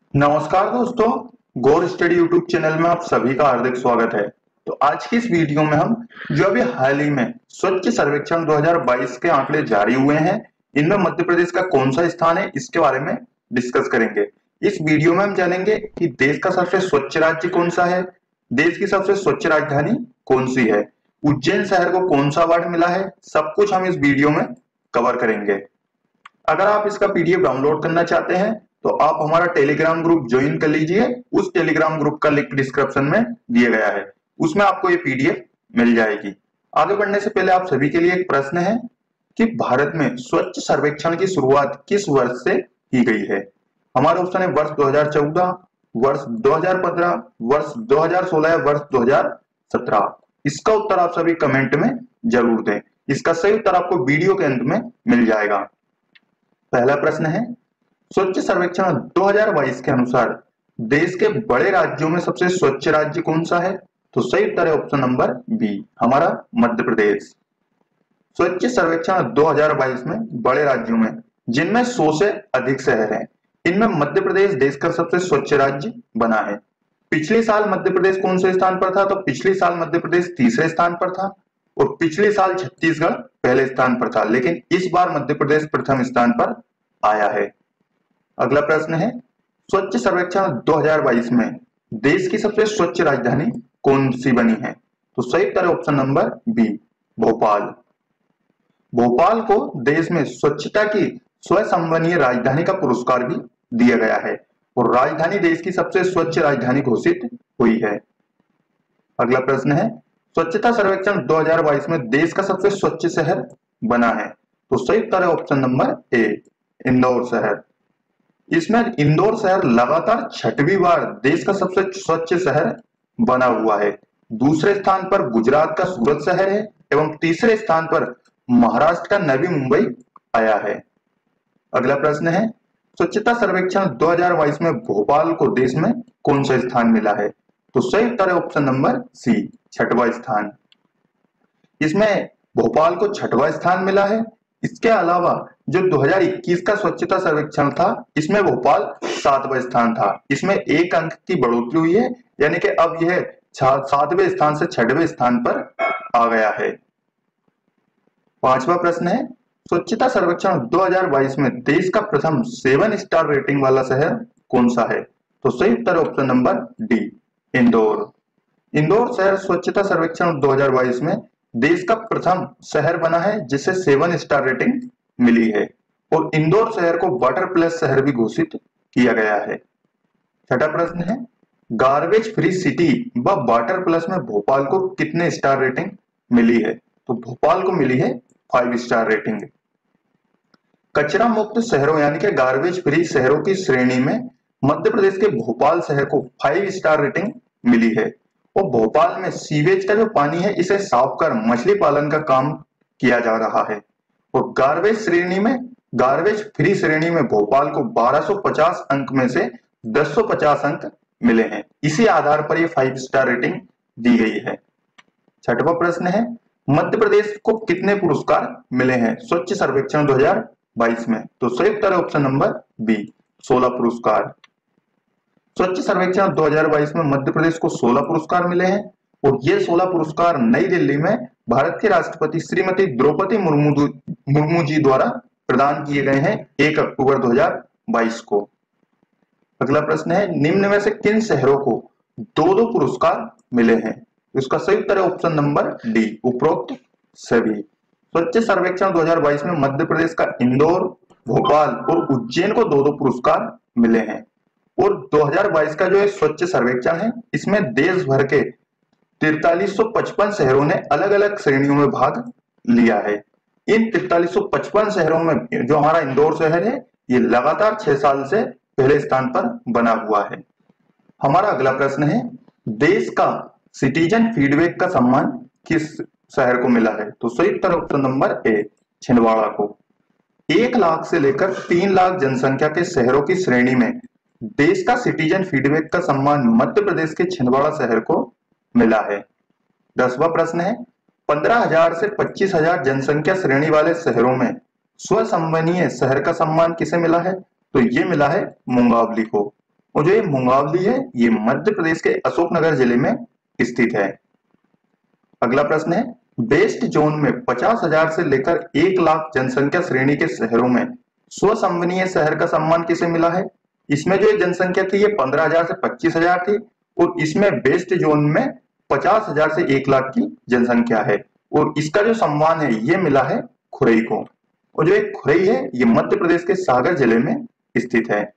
नमस्कार दोस्तों, गौर study YouTube channel में आप सभी का हार्दिक स्वागत है। तो आज की इस वीडियो में हम जो अभी हाल ही में स्वच्छ सर्वेक्षण 2022 के आंकड़े जारी हुए हैं, इनमें मध्य प्रदेश का कौन सा स्थान है, इसके बारे में डिस्कस करेंगे। इस वीडियो में हम जानेंगे कि देश का सबसे स्वच्छ राज्य कौन सा है, देश की सबसे स्वच्छ राजधानी कौन सी है, उज्जैन शहर को कौन सा अवार्ड मिला है, सब कुछ हम इस वीडियो में कवर करेंगे। अगर आप इसका पीडीएफ डाउनलोड करना चाहते हैं तो आप हमारा टेलीग्राम ग्रुप ज्वाइन कर लीजिए। उस टेलीग्राम ग्रुप का लिंक डिस्क्रिप्शन में दिया गया है, उसमें आपको ये पीडीएफ मिल जाएगी। आगे बढ़ने से पहले आप सभी के लिए एक प्रश्न है कि भारत में स्वच्छ सर्वेक्षण की शुरुआत किस वर्ष से की गई है। हमारा ऑप्शन है वर्ष 2014, वर्ष 2015, वर्ष 2016 या वर्ष 2017। इसका उत्तर आप सभी कमेंट में जरूर दें। इसका सही उत्तर आपको वीडियो के अंत में मिल जाएगा। पहला प्रश्न है, स्वच्छ सर्वेक्षण 2022 के अनुसार देश के बड़े राज्यों में सबसे स्वच्छ राज्य कौन सा है। तो सही उत्तर है ऑप्शन नंबर बी, हमारा मध्य प्रदेश। स्वच्छ सर्वेक्षण 2022 में बड़े राज्यों में जिनमें 100 से अधिक शहर हैं, इनमें मध्य प्रदेश देश का सबसे स्वच्छ राज्य बना है। पिछले साल मध्य प्रदेश कौन से स्थान पर था, तो पिछले साल मध्य प्रदेश तीसरे स्थान पर था और पिछले साल छत्तीसगढ़ पहले स्थान पर था, लेकिन इस बार मध्य प्रदेश प्रथम स्थान पर आया है। अगला प्रश्न है, स्वच्छ सर्वेक्षण 2022 में देश की सबसे स्वच्छ राजधानी कौन सी बनी है। तो सही उत्तर है option number B, Bhopal. Bhopal को देश में स्वच्छता की स्वसंबंधीय राजधानी का पुरस्कार भी दिया गया है और राजधानी देश की सबसे स्वच्छ राजधानी घोषित हुई है। अगला प्रश्न है, स्वच्छता सर्वेक्षण 2022 में देश का सबसे स्वच्छ शहर बना है। तो सही उत्तर है ऑप्शन नंबर ए, इंदौर शहर। इसमें इंदौर शहर लगातार छठवीं बार देश का सबसे स्वच्छ शहर बना हुआ है। दूसरे स्थान पर गुजरात का सूरत शहर है एवं तीसरे स्थान पर महाराष्ट्र का नवी मुंबई आया है। अगला प्रश्न है, स्वच्छता सर्वेक्षण 2022 में भोपाल को देश में कौन सा स्थान मिला है। तो सही उत्तर है ऑप्शन नंबर सी, छठवां स्थान। इसमें भोपाल को छठवां स्थान मिला है। इसके अलावा जो 2021 का स्वच्छता सर्वेक्षण था, इसमें भोपाल 7वां स्थान था। इसमें 1 अंक की बढ़ोतरी हुई है, यानी कि अब यह 7वें स्थान से 6वें स्थान पर आ गया है। 5वां प्रश्न है, स्वच्छता सर्वेक्षण 2022 में देश का प्रथम 7 स्टार रेटिंग वाला शहर कौन सा है। तो सही उत्तर option number D, Indore. Indore शहर स्वच्छता सर्वेक्षण 2022 में देश का प्रथम शहर बना है जिसे 7 स्टार रेटिंग मिली है और इंदौर शहर को वाटर प्लस शहर भी घोषित किया गया है। छठा प्रश्न है, गार्बेज फ्री सिटी व वाटर प्लस में भोपाल को कितने स्टार रेटिंग मिली है। तो भोपाल को मिली है 5 स्टार रेटिंग। कचरा मुक्त शहरों यानी कि गार्बेज फ्री शहरों की श्रेणी में मध्य प्रदेश के भोपाल शहर को 5 स्टार रेटिंग मिली है और भोपाल में सीवेज का जो पानी है इसे साफ कर मछली पालन का काम किया जा रहा है। और गार्बेज फ्री श्रेणी में भोपाल को 1250 अंक में से 1050 अंक मिले हैं। इसी आधार पर ये 5 स्टार रेटिंग दी गई है। छठवां प्रश्न है, मध्य प्रदेश को कितने पुरस्कार मिले हैं स्वच्छ सर्वेक्षण 2022 में। तो सही उत्तर है ऑप्शन नंबर बी, 16 पुरस्कार। स्वच्छ सर्वेक्षण 2022 में मध्य प्रदेश को 16 पुरस्कार मिले हैं और ये 16 पुरस्कार नई दिल्ली में भारत के राष्ट्रपति श्रीमती द्रौपदी मुर्मू जी द्वारा प्रदान किए गए हैं 1 अक्टूबर 2022 को। अगला प्रश्न है, निम्न में से किन शहरों को 2-2 पुरस्कार मिले हैं। इसका सही उत्तर है ऑप्शन नंबर डी, उपरोक्त सभी। स्वच्छ सर्वेक्षण 2022 में मध्य प्रदेश का इंदौर, भोपाल और उज्जैन को 2-2 पुरस्कार मिले हैं और 2022 का जो स्वच्छ सर्वेक्षण है इसमें देश भर के 4355 शहरों ने अलग अलग श्रेणियों में भाग लिया है। इन 4355 शहरों में जो हमारा इंदौर शहर है ये लगातार 6 साल से पहले स्थान पर बना हुआ है। हमारा अगला प्रश्न है, देश का सिटीजन फीडबैक का सम्मान किस शहर को मिला है। तो सही उत्तर ऑप्शन नंबर ए, छिंदवाड़ा को। 1 लाख से लेकर 3 लाख जनसंख्या के शहरों की श्रेणी में देश का सिटीजन फीडबैक का सम्मान मध्य प्रदेश के छिंदवाड़ा शहर को मिला है। 10वां प्रश्न है, 15,000 से 25,000 जनसंख्या श्रेणी वाले शहरों में स्वसंबनीय शहर का सम्मान किसे मिला है। तो ये मिला है मुंगावली को। और जो ये मुंगावली है ये मध्य प्रदेश के अशोकनगर जिले में स्थित है। अगला प्रश्न है, वेस्ट जोन में 50,000 से लेकर 1 लाख जनसंख्या श्रेणी के शहरों में स्वसंबनीय शहर का सम्मान किसे मिला है? इसमें जो जनसंख्या थी ये 15,000 से 25,000 थी और इसमें वेस्ट जोन में 50,000 से 1 लाख की जनसंख्या है और इसका जो सम्मान है ये मिला है खुरई को। और जो एक खुरई है ये मध्य प्रदेश के सागर जिले में स्थित है।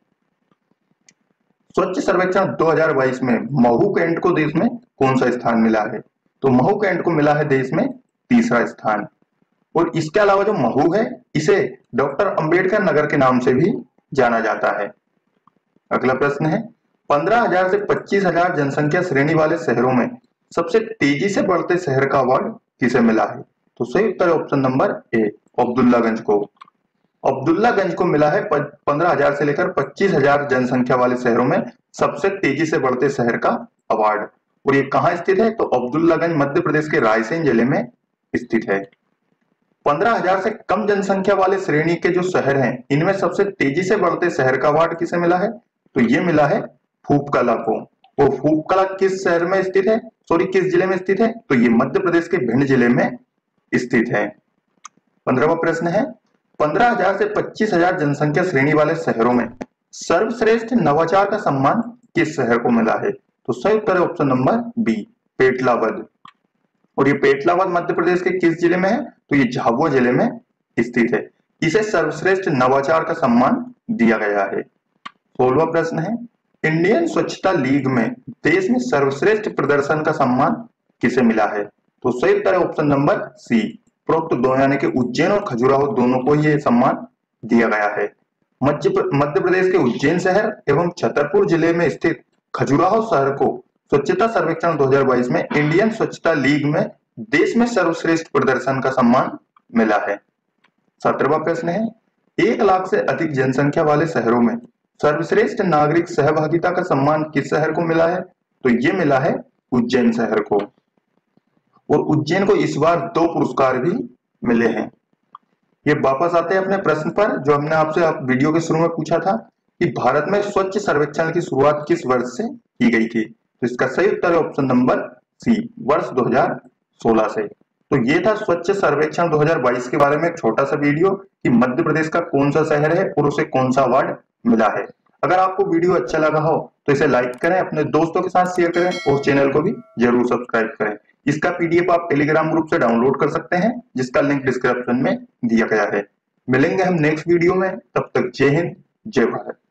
स्वच्छ सर्वेक्षण 2022 में महू कैंट को देश में कौन सा स्थान मिला है? तो महू कैंट को मिला है देश में तीसरा स्थान। और इसके अलावा जो महू है इसे डॉक्टर अंबेडकर नगर के नाम से भी जाना जाता है। अगला प्रश्न है, 15,000 से 25,000 जनसंख्या श्रेणी वाले शहरों में सबसे तेजी से बढ़ते शहर का अवार्ड किसे मिला है? तो सही उत्तर है ऑप्शन नंबर ए, अब्दुल्लागंज को। अब्दुल्लागंज को मिला है 15,000 से लेकर 25,000 जनसंख्या वाले शहरों में सबसे तेजी से बढ़ते शहर का अवार्ड। और ये कहाँ स्थित है? तो अब्दुल्लागंज मध्य प्रदेश के रायसेन जिले में स्थित है। 15,000 से कम जनसंख्या वाले श्रेणी के जो शहर हैं इनमें सबसे तेजी से बढ़ते शहर का अवार्ड किसे मिला है? तो ये मिला है फूपकला को। और फूपकला किस शहर में स्थित है, किस जिले में स्थित है? तो ये मध्य प्रदेश के भिंड जिले में स्थित है। 15वां प्रश्न है, 15,000 से 25,000 जनसंख्या श्रेणी वाले शहरों में सर्वश्रेष्ठ नवाचार का सम्मान किस शहर को मिला है? तो सही उत्तर है ऑप्शन नंबर बी, पेटलावद। और ये पेटलावद मध्य प्रदेश के किस जिले में है? तो ये झाबुआ जिले में स्थित है। इसे सर्वश्रेष्ठ नवाचार का सम्मान दिया गया है। 16वां प्रश्न है, इंडियन स्वच्छता लीग में देश में सर्वश्रेष्ठ प्रदर्शन का सम्मान किसे मिला है? तो सही उत्तर है ऑप्शन नंबर सी, उपरोक्त दो यानी कि उज्जैन और खजुराहो दोनों को ये सम्मान दिया गया है। मध्य प्रदेश के उज्जैन शहर एवं छतरपुर जिले में स्थित खजुराहो शहर को स्वच्छता सर्वेक्षण 2022 में इंडियन स्वच्छता लीग में देश में सर्वश्रेष्ठ प्रदर्शन का सम्मान मिला है। 17वां प्रश्न है, 1 लाख से अधिक जनसंख्या वाले शहरों में सर्वश्रेष्ठ नागरिक सहभागिता का सम्मान किस शहर को मिला है? तो ये मिला है उज्जैन शहर को। और उज्जैन को इस बार 2 पुरस्कार भी मिले हैं। ये वापस आते हैं अपने प्रश्न पर जो हमने आपसे वीडियो के शुरू में पूछा था कि भारत में स्वच्छ सर्वेक्षण की शुरुआत किस वर्ष से की गई थी? तो इसका सही उत्तर है ऑप्शन नंबर सी, वर्ष 2016 से। तो ये था स्वच्छ सर्वेक्षण 2022 के बारे में एक छोटा सा वीडियो कि मध्य प्रदेश का कौन सा शहर है और उसे कौन सा अवार्ड मिला है। अगर आपको वीडियो अच्छा लगा हो तो इसे लाइक करें, अपने दोस्तों के साथ शेयर करें और चैनल को भी जरूर सब्सक्राइब करें। इसका पीडीएफ आप टेलीग्राम ग्रुप से डाउनलोड कर सकते हैं जिसका लिंक डिस्क्रिप्शन में दिया गया है। मिलेंगे हम नेक्स्ट वीडियो में, तब तक जय हिंद, जय भारत।